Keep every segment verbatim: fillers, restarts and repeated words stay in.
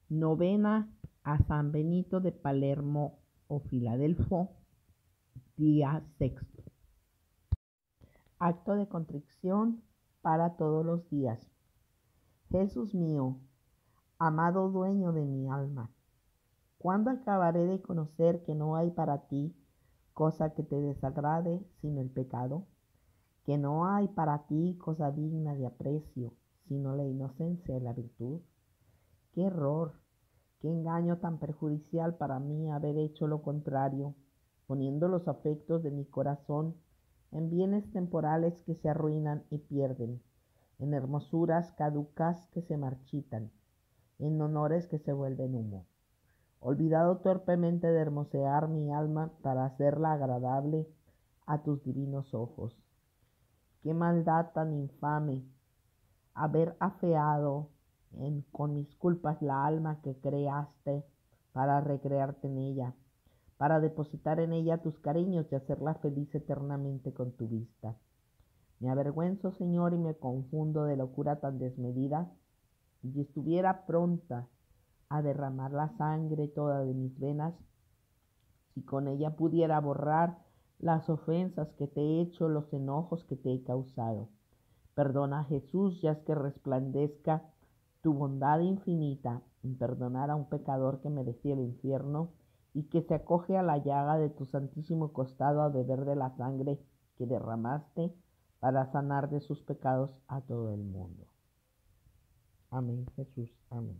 Novena a San Benito de Palermo o Filadelfo, día sexto. Acto de contrición para todos los días. Jesús mío, amado dueño de mi alma, ¿cuándo acabaré de conocer que no hay para ti cosa que te desagrade sino el pecado? Que no hay para ti cosa digna de aprecio sino la inocencia y la virtud. ¡Qué error! ¡Qué engaño tan perjudicial para mí haber hecho lo contrario, poniendo los afectos de mi corazón en bienes temporales que se arruinan y pierden, en hermosuras caducas que se marchitan, en honores que se vuelven humo! Olvidado torpemente de hermosear mi alma para hacerla agradable a tus divinos ojos. ¡Qué maldad tan infame! Haber afeado en, con mis culpas la alma que creaste para recrearte en ella, para depositar en ella tus cariños y hacerla feliz eternamente con tu vista. Me avergüenzo, Señor, y me confundo de locura tan desmedida, y si estuviera pronta a derramar la sangre toda de mis venas, si con ella pudiera borrar las ofensas que te he hecho, los enojos que te he causado. Perdona, Jesús, ya es que resplandezca tu bondad infinita en perdonar a un pecador que merecía el infierno y que se acoge a la llaga de tu santísimo costado a beber de la sangre que derramaste para sanar de sus pecados a todo el mundo. Amén, Jesús. Amén.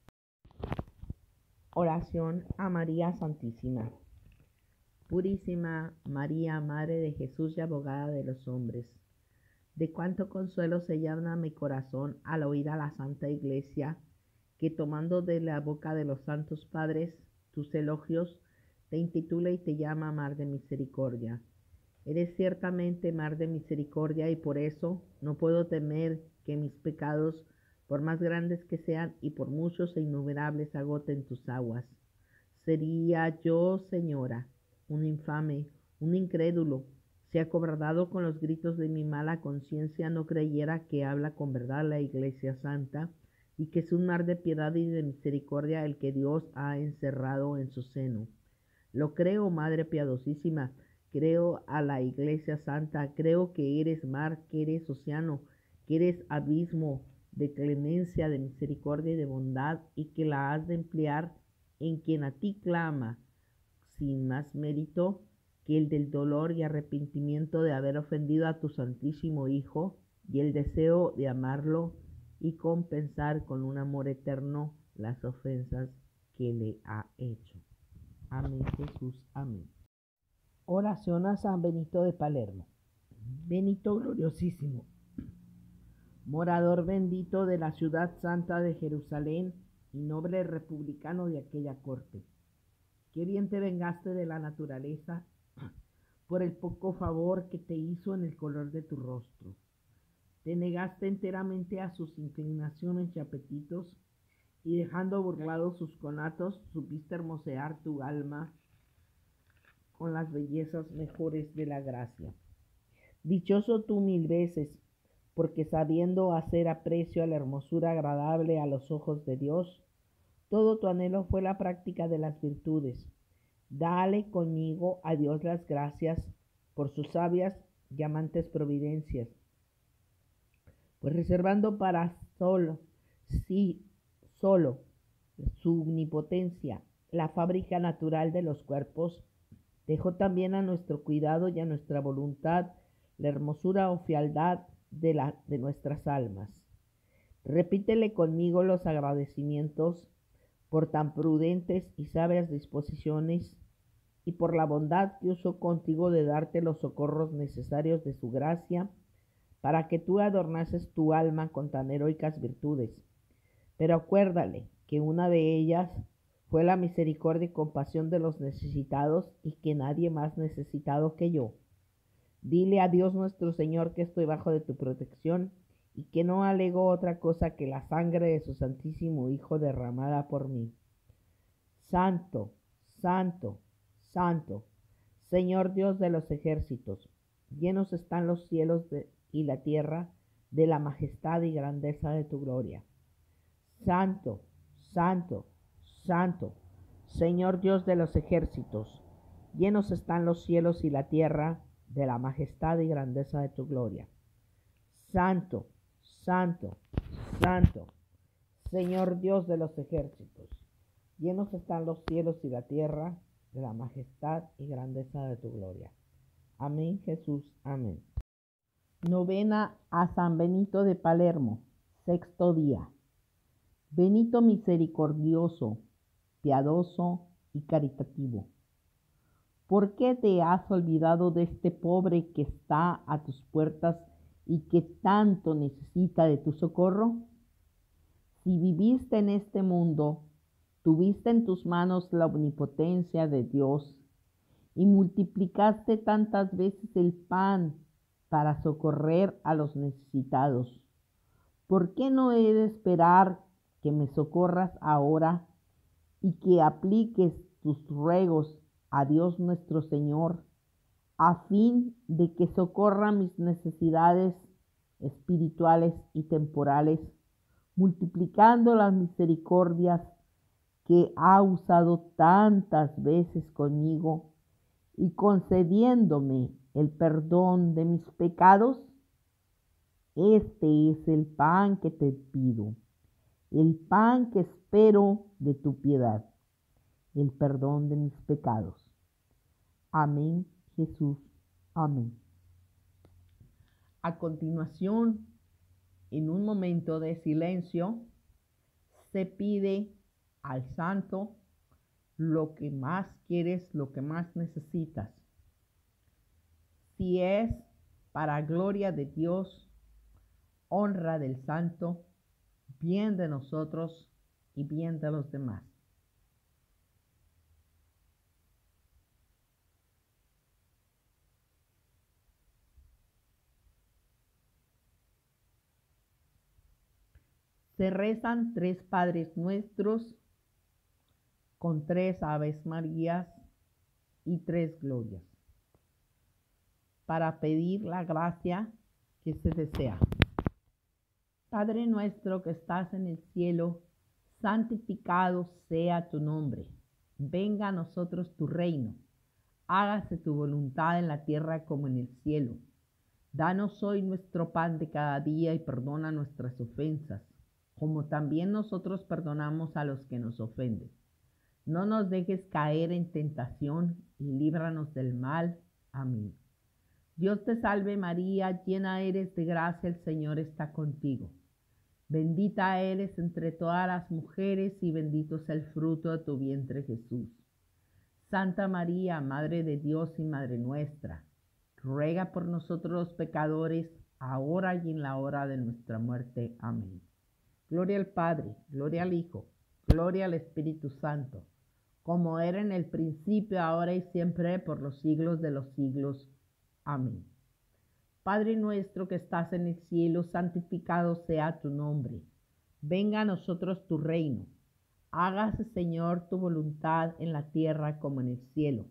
Oración a María Santísima. Purísima María, Madre de Jesús y abogada de los hombres, de cuánto consuelo se llena mi corazón al oír a la Santa Iglesia, que tomando de la boca de los santos padres tus elogios, te intitula y te llama Mar de Misericordia. Eres ciertamente Mar de Misericordia, y por eso no puedo temer que mis pecados, por más grandes que sean y por muchos e innumerables, agoten tus aguas. Sería yo, Señora, un infame, un incrédulo, si acobardado con los gritos de mi mala conciencia no creyera que habla con verdad la Iglesia Santa, y que es un mar de piedad y de misericordia el que Dios ha encerrado en su seno. Lo creo, Madre piadosísima, creo a la Iglesia Santa, creo que eres mar, que eres océano, que eres abismo de clemencia, de misericordia y de bondad, y que la has de emplear en quien a ti clama, sin más mérito que el del dolor y arrepentimiento de haber ofendido a tu Santísimo Hijo, y el deseo de amarlo y compensar con un amor eterno las ofensas que le ha hecho. Amén, Jesús. Amén. Oración a San Benito de Palermo. Benito gloriosísimo, morador bendito de la ciudad santa de Jerusalén y noble republicano de aquella corte, qué bien te vengaste de la naturaleza por el poco favor que te hizo en el color de tu rostro. Te negaste enteramente a sus inclinaciones y apetitos, y dejando burlados sus conatos, supiste hermosear tu alma con las bellezas mejores de la gracia. Dichoso tú mil veces, porque sabiendo hacer aprecio a la hermosura agradable a los ojos de Dios, todo tu anhelo fue la práctica de las virtudes. Dale conmigo a Dios las gracias por sus sabias y amantes providencias, pues reservando para solo, sí, solo su omnipotencia, la fábrica natural de los cuerpos, dejó también a nuestro cuidado y a nuestra voluntad la hermosura o fealdad de, la, de nuestras almas. Repítele conmigo los agradecimientos por tan prudentes y sabias disposiciones, y por la bondad que usó contigo de darte los socorros necesarios de su gracia, para que tú adornases tu alma con tan heroicas virtudes. Pero acuérdale que una de ellas fue la misericordia y compasión de los necesitados, y que nadie más necesitado que yo. Dile a Dios nuestro Señor que estoy bajo de tu protección, y que no alego otra cosa que la sangre de su Santísimo Hijo derramada por mí. Santo, santo, santo, Señor Dios de los ejércitos, llenos están los cielos de, y la tierra de la majestad y grandeza de tu gloria. Santo, santo, Santo, Señor Dios de los ejércitos, llenos están los cielos y la tierra de la majestad y grandeza de tu gloria. Santo, Santo, Santo, Señor Dios de los ejércitos, llenos están los cielos y la tierra de la majestad y grandeza de tu gloria. Amén, Jesús, amén. Novena a San Benito de Palermo, sexto día. Benito misericordioso, piadoso y caritativo, ¿por qué te has olvidado de este pobre que está a tus puertas y que tanto necesita de tu socorro? Si viviste en este mundo, tuviste en tus manos la omnipotencia de Dios y multiplicaste tantas veces el pan para socorrer a los necesitados. ¿Por qué no he de esperar que me socorras ahora y que apliques tus ruegos a Dios nuestro Señor, a fin de que socorra mis necesidades espirituales y temporales, multiplicando las misericordias que ha usado tantas veces conmigo y concediéndome el perdón de mis pecados? Este es el pan que te pido, el pan que espero de tu piedad, el perdón de mis pecados. Amén, Jesús, amén. A continuación, en un momento de silencio, se pide al santo lo que más quieres, lo que más necesitas. Si es para gloria de Dios, honra del santo, bien de nosotros y bien de los demás. Se rezan tres Padres Nuestros con tres Aves Marías y tres Glorias para pedir la gracia que se desea. Padre nuestro que estás en el cielo, santificado sea tu nombre. Venga a nosotros tu reino. Hágase tu voluntad en la tierra como en el cielo. Danos hoy nuestro pan de cada día y perdona nuestras ofensas, como también nosotros perdonamos a los que nos ofenden. No nos dejes caer en tentación y líbranos del mal. Amén. Dios te salve María, llena eres de gracia, el Señor está contigo. Bendita eres entre todas las mujeres y bendito es el fruto de tu vientre Jesús. Santa María, Madre de Dios y Madre nuestra, ruega por nosotros los pecadores, ahora y en la hora de nuestra muerte. Amén. Gloria al Padre, gloria al Hijo, gloria al Espíritu Santo, como era en el principio, ahora y siempre, por los siglos de los siglos. Amén. Padre nuestro que estás en el cielo, santificado sea tu nombre. Venga a nosotros tu reino. Hágase, Señor, tu voluntad en la tierra como en el cielo.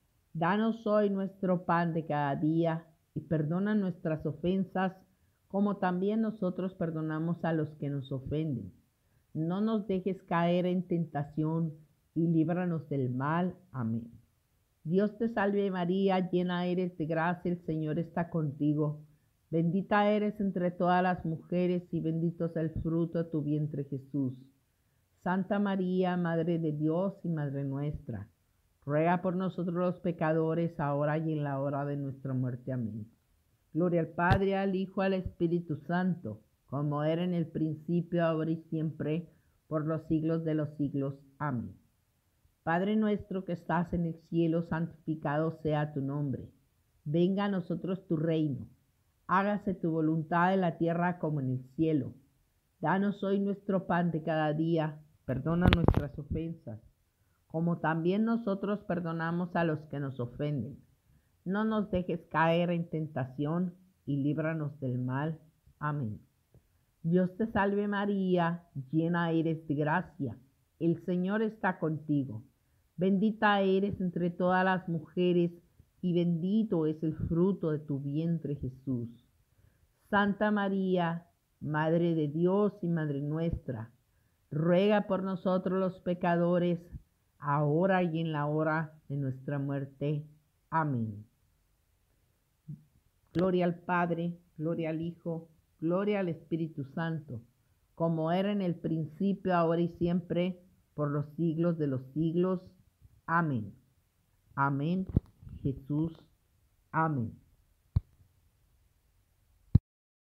Danos hoy nuestro pan de cada día y perdona nuestras ofensas, como también nosotros perdonamos a los que nos ofenden. No nos dejes caer en tentación y líbranos del mal. Amén. Dios te salve María, llena eres de gracia, el Señor está contigo. Bendita eres entre todas las mujeres y bendito es el fruto de tu vientre Jesús. Santa María, Madre de Dios y Madre nuestra, ruega por nosotros los pecadores, ahora y en la hora de nuestra muerte. Amén. Gloria al Padre, al Hijo, al Espíritu Santo, como era en el principio, ahora y siempre, por los siglos de los siglos. Amén. Padre nuestro que estás en el cielo, santificado sea tu nombre. Venga a nosotros tu reino. Hágase tu voluntad en la tierra como en el cielo. Danos hoy nuestro pan de cada día. Perdona nuestras ofensas, como también nosotros perdonamos a los que nos ofenden. No nos dejes caer en tentación y líbranos del mal. Amén. Dios te salve María, llena eres de gracia. El Señor está contigo. Bendita eres entre todas las mujeres y bendito es el fruto de tu vientre Jesús. Santa María, Madre de Dios y Madre nuestra, ruega por nosotros los pecadores, ahora y en la hora de nuestra muerte. Amén. Gloria al Padre, gloria al Hijo, gloria al Espíritu Santo, como era en el principio, ahora y siempre, por los siglos de los siglos. Amén. Amén. Jesús. Amén.